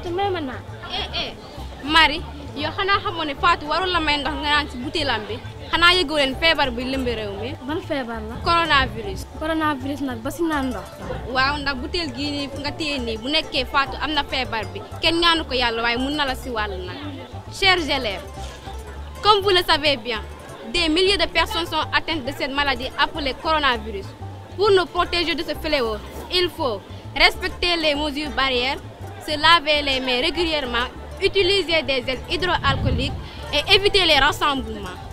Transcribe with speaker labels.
Speaker 1: Fatou may ma naan.
Speaker 2: Marie yow xanaa xamoon ne Fatou warul la may ndox nga naan ci butéelam bi xanaa yëgoo leen feebar bi lëmbi réew mi.
Speaker 1: ban feebar la.
Speaker 2: coronavirus.
Speaker 1: coronavirus nag ba si naan ndox.
Speaker 2: waaw ndax butéel gii nii nga téye nii bu nekkee Fatou am na feebar bi kenn ñaanu ko yàlla waaye mun na la si wàll nag. Chers élèves, comme vous le savez bien, des milliers de personnes sont atteintes de cette maladie appelée coronavirus. Pour nous protéger de ce fléau, il faut respecter les mesures barrières, se laver les mains régulièrement, utiliser des gels hydroalcooliques et éviter les rassemblements.